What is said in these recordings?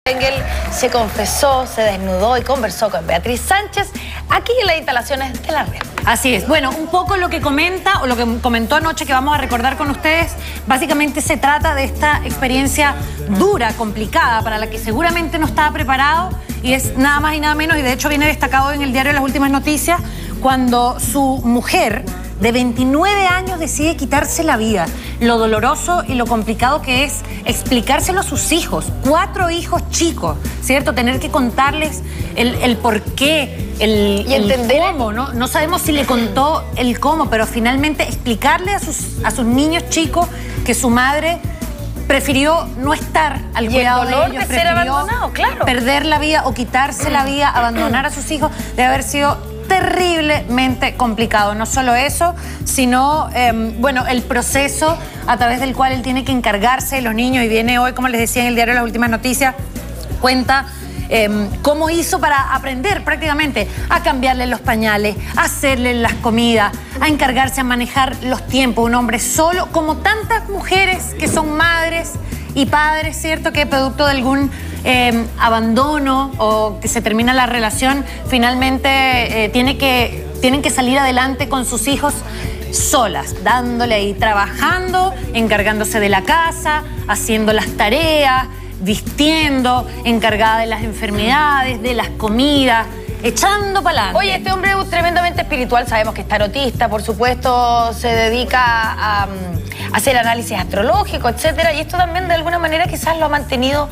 Engel se confesó, se desnudó y conversó con Beatriz Sánchez aquí en las instalaciones de la red. Así es. Bueno, un poco lo que comenta o lo que comentó anoche que vamos a recordar con ustedes, básicamente se trata de esta experiencia dura, complicada, para la que seguramente no estaba preparado, y es nada más y nada menos, y de hecho viene destacado en el diario Las Últimas Noticias, cuando su mujer de 29 años decide quitarse la vida. Lo doloroso y lo complicado que es explicárselo a sus hijos. 4 hijos chicos, ¿cierto? Tener que contarles el por qué, el cómo, ¿no? No sabemos si le contó el cómo, pero finalmente explicarle a sus niños chicos que su madre prefirió no estar al cuidado de ellos, de ser abandonado, claro. Perder la vida o quitarse la vida, abandonar a sus hijos, de haber sido terriblemente complicado. No solo eso, sino, bueno, el proceso a través del cual él tiene que encargarse de los niños, y viene hoy, como les decía en el diario Las Últimas Noticias, cuenta cómo hizo para aprender prácticamente a cambiarle los pañales, a hacerle las comidas, a encargarse a manejar los tiempos. Un hombre solo, como tantas mujeres que son madres y padres, ¿cierto? Que producto de algún abandono o que se termina la relación, finalmente tienen que salir adelante con sus hijos solas, dándole ahí, trabajando, encargándose de la casa, haciendo las tareas, vistiendo, encargada de las enfermedades, de las comidas, echando para adelante. Oye, este hombre es tremendamente espiritual, sabemos que es tarotista, por supuesto, se dedica a hacer análisis astrológico, etcétera, y esto también de alguna manera quizás lo ha mantenido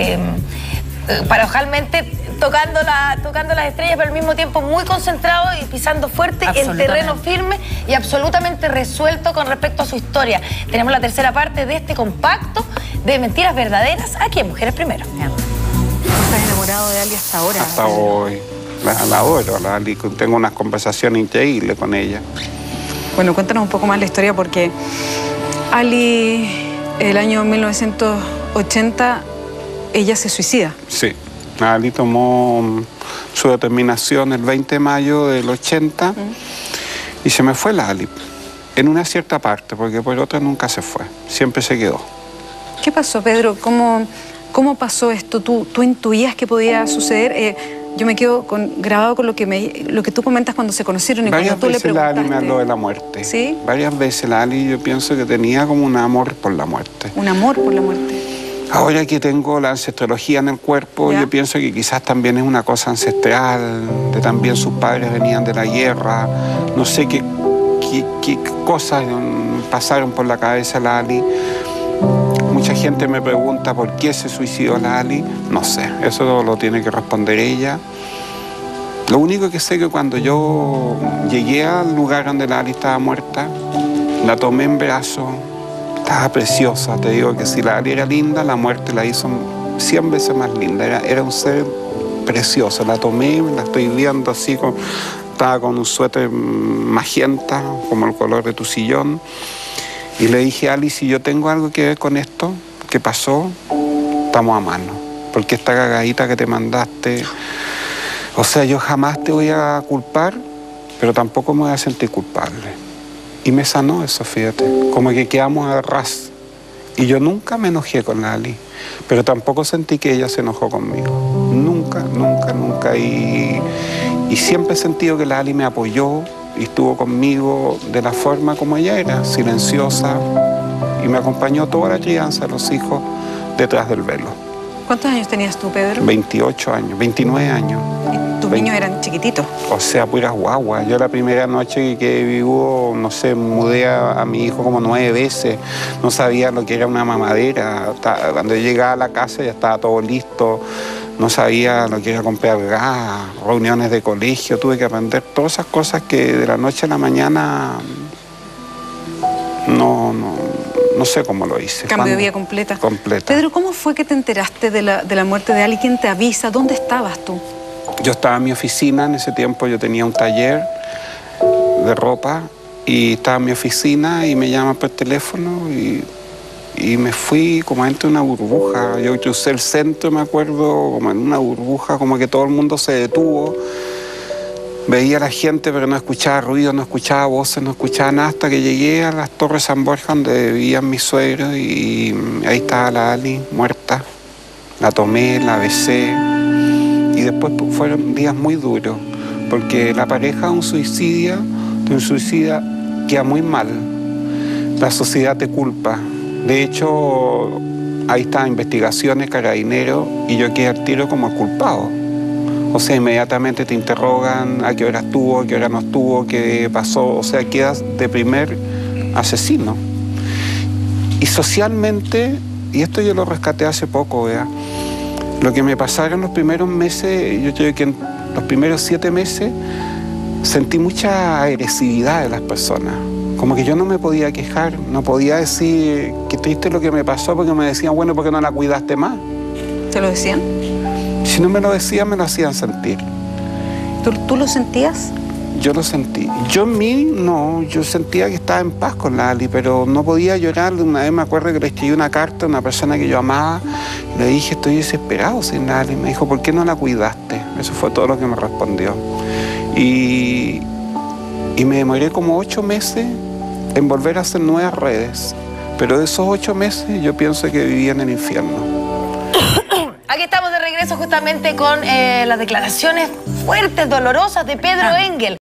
paradojalmente tocando las estrellas, pero al mismo tiempo muy concentrado y pisando fuerte en terreno firme y absolutamente resuelto con respecto a su historia. Tenemos la tercera parte de este compacto de mentiras verdaderas aquí en Mujeres Primero. ¿Estás enamorado de Ali hasta ahora? Hasta hoy. La adoro, la Ali. Tengo unas conversaciones increíbles con ella. Bueno, cuéntanos un poco más la historia, porque Ali, el año 1980, ella se suicida. Sí. Ali tomó su determinación el 20 de mayo del 80 y se me fue la Ali. En una cierta parte, porque por otra nunca se fue. Siempre se quedó. ¿Qué pasó, Pedro? ¿Cómo pasó esto? ¿Tú intuías que podía suceder? Yo me quedo grabado con lo que tú comentas cuando se conocieron y varias cuando tú le veces preguntaste. La Ali me habló de la muerte. ¿Sí? Varias veces la Ali, yo pienso que tenía como un amor por la muerte. Un amor por la muerte. Ahora que tengo la ancestrología en el cuerpo, ¿Ya? Yo pienso que quizás también es una cosa ancestral, de también sus padres venían de la guerra, no sé qué cosas pasaron por la cabeza de la Ali. Mucha gente me pregunta por qué se suicidó la Ali. No sé, eso lo tiene que responder ella. Lo único que sé es que cuando yo llegué al lugar donde la Ali estaba muerta, la tomé en brazos, estaba preciosa. Te digo que si la Ali era linda, la muerte la hizo 100 veces más linda. Era un ser precioso. La tomé, la estoy viendo así, estaba con un suéter magenta, como el color de tu sillón. Y le dije, Ali, si yo tengo algo que ver con esto, ¿qué pasó? Estamos a mano. Porque esta cagadita que te mandaste... O sea, yo jamás te voy a culpar, pero tampoco me voy a sentir culpable. Y me sanó eso, fíjate. Como que quedamos a ras. Y yo nunca me enojé con la Ali, pero tampoco sentí que ella se enojó conmigo. Nunca, nunca, nunca. Y siempre he sentido que la Ali me apoyó y estuvo conmigo de la forma como ella era, silenciosa, y me acompañó toda la crianza de los hijos detrás del velo. ¿Cuántos años tenías tú, Pedro? 28 años, 29 años. ¿Y tus niños eran chiquititos? O sea, puras guaguas. Yo la primera noche que vivo, no sé, mudé a mi hijo como 9 veces. No sabía lo que era una mamadera. Cuando yo llegaba a la casa ya estaba todo listo. No sabía lo que era comprar gas, reuniones de colegio. Tuve que aprender todas esas cosas que de la noche a la mañana no sé cómo lo hice. Cambio de vida completa. Completa. Pedro, ¿cómo fue que te enteraste de la muerte de Ali? ¿Quién te avisa? ¿Dónde estabas tú? Yo estaba en mi oficina, en ese tiempo yo tenía un taller de ropa y estaba en mi oficina y me llaman por teléfono y me fui como dentro de una burbuja. Yo crucé el centro, me acuerdo, como en una burbuja, como que todo el mundo se detuvo. Veía a la gente, pero no escuchaba ruido, no escuchaba voces, no escuchaba nada, hasta que llegué a las Torres San Borja, donde vivían mis suegros, y ahí estaba la Ali, muerta. La tomé, la besé y después fueron días muy duros, porque la pareja de un suicida queda muy mal. La sociedad te culpa. De hecho, ahí están investigaciones, Carabineros, y yo quedé al tiro como el culpado. O sea, inmediatamente te interrogan a qué hora estuvo, a qué hora no estuvo, qué pasó. O sea, quedas de primer asesino. Y socialmente, y esto yo lo rescaté hace poco, vea, lo que me pasaron los primeros meses, yo creo que en los primeros 7 meses sentí mucha agresividad de las personas. Como que yo no me podía quejar, no podía decir qué triste lo que me pasó, porque me decían, bueno, ¿por qué no la cuidaste más? ¿Te lo decían? Si no me lo decían, me lo hacían sentir. ¿Tú lo sentías? Yo lo sentí. Yo en mí, no, yo sentía que estaba en paz con la Ali, pero no podía llorar. Una vez me acuerdo que le escribí una carta a una persona que yo amaba, y le dije, estoy desesperado sin la Ali. Me dijo, ¿por qué no la cuidaste? Eso fue todo lo que me respondió. Y me demoré como 8 meses en volver a hacer nuevas redes. Pero de esos 8 meses yo pienso que vivía en el infierno. Aquí estamos de regreso justamente con las declaraciones fuertes, dolorosas de Pedro Engel.